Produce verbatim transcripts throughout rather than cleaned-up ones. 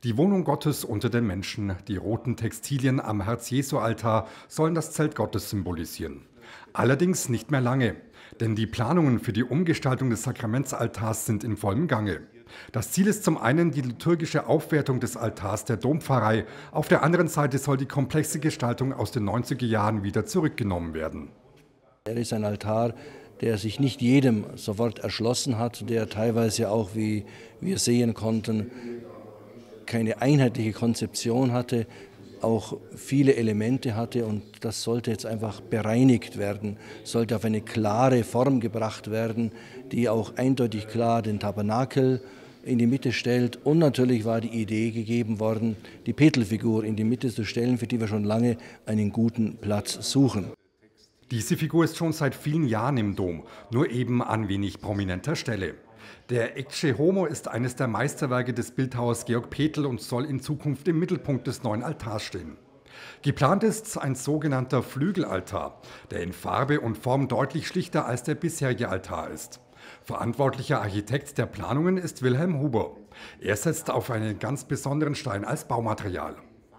Die Wohnung Gottes unter den Menschen, die roten Textilien am Herz-Jesu-Altar sollen das Zelt Gottes symbolisieren. Allerdings nicht mehr lange, denn die Planungen für die Umgestaltung des Sakramentsaltars sind in vollem Gange. Das Ziel ist zum einen die liturgische Aufwertung des Altars der Dompfarrei, auf der anderen Seite soll die komplexe Gestaltung aus den neunziger Jahren wieder zurückgenommen werden. Er ist ein Altar, der sich nicht jedem sofort erschlossen hat, der teilweise auch, wie wir sehen konnten, keine einheitliche Konzeption hatte, auch viele Elemente hatte, und das sollte jetzt einfach bereinigt werden, sollte auf eine klare Form gebracht werden, die auch eindeutig klar den Tabernakel in die Mitte stellt. Und natürlich war die Idee gegeben worden, die Petelfigur in die Mitte zu stellen, für die wir schon lange einen guten Platz suchen. Diese Figur ist schon seit vielen Jahren im Dom, nur eben an wenig prominenter Stelle. Der Ecce Homo ist eines der Meisterwerke des Bildhauers Georg Petel und soll in Zukunft im Mittelpunkt des neuen Altars stehen. Geplant ist ein sogenannter Flügelaltar, der in Farbe und Form deutlich schlichter als der bisherige Altar ist. Verantwortlicher Architekt der Planungen ist Wilhelm Huber. Er setzt auf einen ganz besonderen Stein als Baumaterial.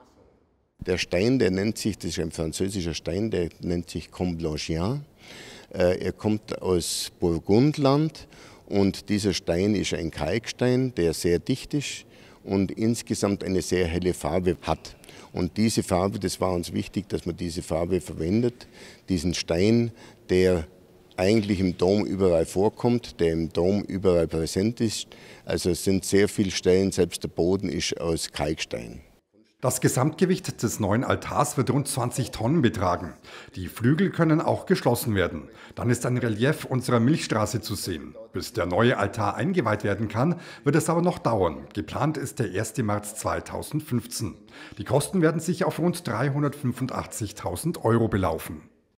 Der Stein, der nennt sich, das ist ein französischer Stein, der nennt sich Comblanchien. Er kommt aus Burgundland und dieser Stein ist ein Kalkstein, der sehr dicht ist und insgesamt eine sehr helle Farbe hat. Und diese Farbe, das war uns wichtig, dass man diese Farbe verwendet, diesen Stein, der eigentlich im Dom überall vorkommt, der im Dom überall präsent ist. Also es sind sehr viele Stellen, selbst der Boden ist aus Kalkstein. Das Gesamtgewicht des neuen Altars wird rund zwanzig Tonnen betragen. Die Flügel können auch geschlossen werden. Dann ist ein Relief unserer Milchstraße zu sehen. Bis der neue Altar eingeweiht werden kann, wird es aber noch dauern. Geplant ist der erste März zweitausendfünfzehn. Die Kosten werden sich auf rund dreihundertfünfundachtzigtausend Euro belaufen.